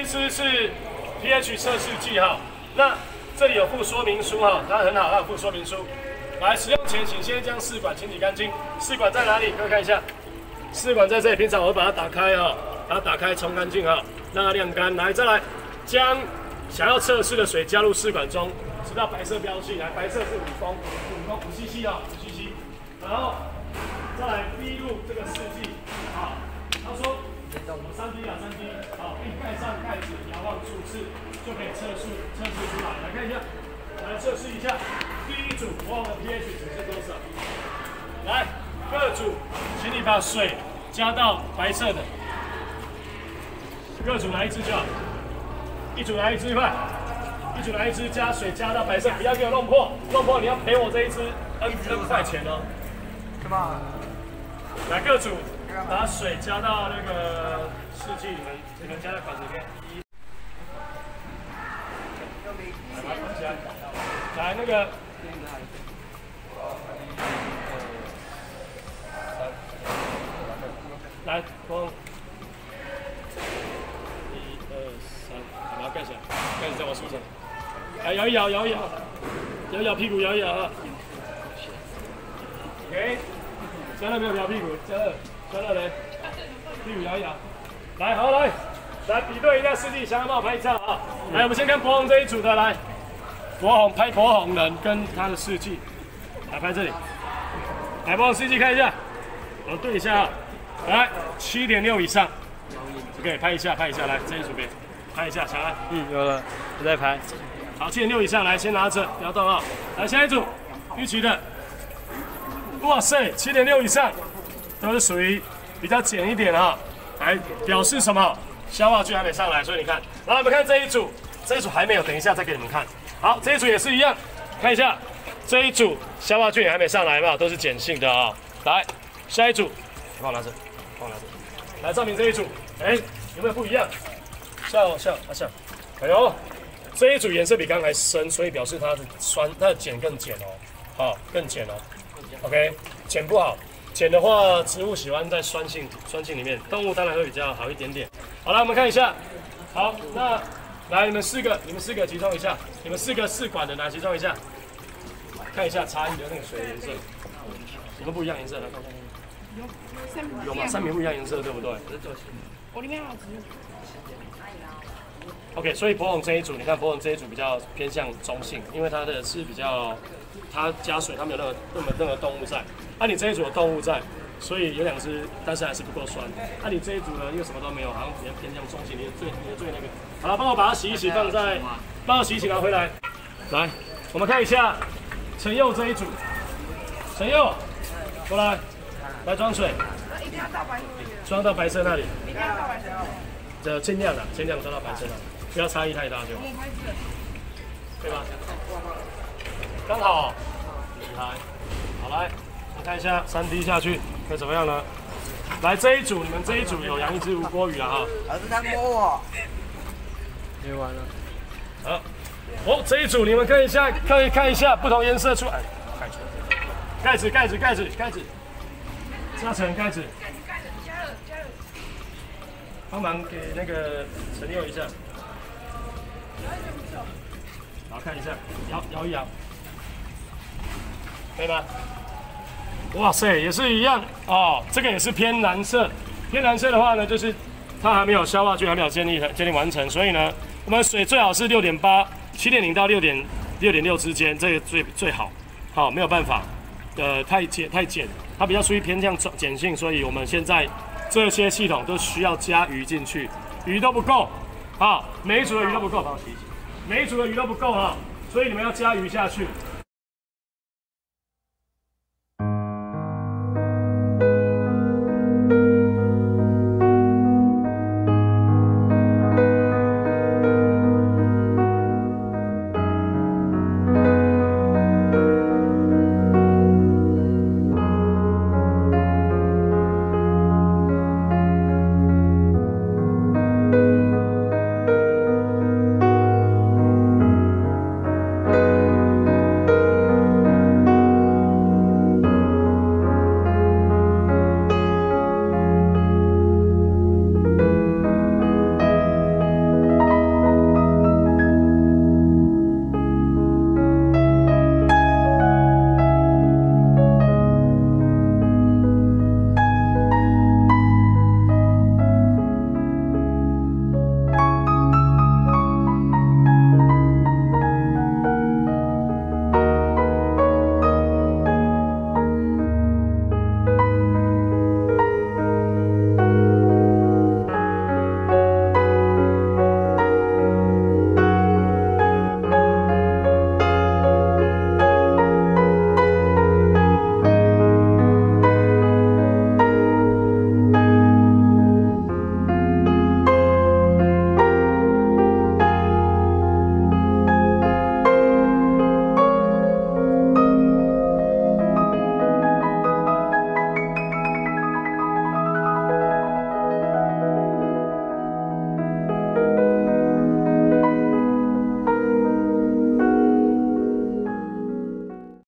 支是 pH 测试剂哈，那这里有附说明书哈，它很好，它有附说明书。来，使用前请先将试管清理干净。试管在哪里？各位看一下，试管在这里。平常我会把它打开哈，把它打开冲干净哈，让它晾干。来，再来将想要测试的水加入试管中，直到白色标记。来，白色是5cc 啊，5 cc。然后再来滴入这个试剂，好，他说3滴啊，3滴，好，并盖上盖子，遥望数次就可以测试出来。来看一下，来测试一下，第一组我们的 pH 值是多少？来，各组，请你把水加到白色的，各组拿一支就好，一组拿一支快，一组拿一支，加水加到白色，不要给我弄破，弄破你要赔我这一支 N 块钱哦。 干嘛？来， 各组把水加到那个试剂，你们加在管子里面。来那个，来，光，1、2、3，把它盖起来，盖在我手上。来，摇一摇，摇一摇，摇一摇屁股，摇一摇啊。OK， 加热没有摇屁股，加热嘞，屁股摇一摇。来，好来比对一下试剂，想要帮我拍照啊。来，我们先看博宏这一组的来。博宏人跟他的试剂，来拍这里，来博宏试剂看一下，我对一下啊，来7.6以上 ，OK， 拍一下，来这一组别，拍一下，小安， 有了，我在拍。 好，7.6以上，来先拿着，不要动啊，来下一组，预期的，哇塞，7.6以上，都是属于比较碱一点啊，来表示什么？消化菌还没上来，所以你看，然后我们看这一组还没有，等一下再给你们看。好，这一组也是一样，看一下这一组消化菌也还没上来，有没有？都是碱性的啊。来，下一组，帮我拿着，来，照明这一组，哎，有没有不一样？像，哎呦，这一组颜色比刚才深，所以表示它的碱更碱哦，好，更碱哦。OK， 碱不好，碱的话，植物喜欢在酸性里面，动物当然会比较好一点点。好了，我们看一下，好，那。来，你们四个集中一下，你们4个试管的来集中一下，看一下差异的那个水的颜色，有没有不一样颜色？来看看。有吗？3瓶不一样颜色，对不对？ 我里面好吃。 OK， 所以博宏这一组，你看博宏这一组比较偏向中性，因为它的是比较，它加水，它没有任何动物在。你这一组有动物在，所以有2只，但是还是不够酸。你这一组呢，因为什么都没有，好像比较偏向中性，你的最那个。好了，帮我把它洗一洗，帮我洗一洗，拿回来。来，我们看一下陈佑这一组。陈佑，过来，来装水。 一定要倒白色。 装到白色那里。 一定要倒白色。 尽量装到白色那里，不要差异太大就好。对吧？刚好。厉害。好来，我们看一下3滴下去会怎么样呢？来这一组，你们这一组有养1只无锅鱼了哈。 老师他摸我。没完了。 好，这一组你们看一下不同颜色出来，盖子，加层盖子，帮忙给那个陈佑一下，然后看一下，摇一摇，可以吗？哇塞，也是一样哦，这个也是偏蓝色，偏蓝色的话呢，就是它还没有消化菌，还没有建立完成，所以呢。我们水最好是6.8、7.0到6.6之间，这个最好。好，没有办法，太碱，它比较属于偏向碱性，所以我们现在这些系统都需要加鱼进去，鱼都不够，每一组的鱼都不够，帮我洗一洗，每一组的鱼都不够所以你们要加鱼下去。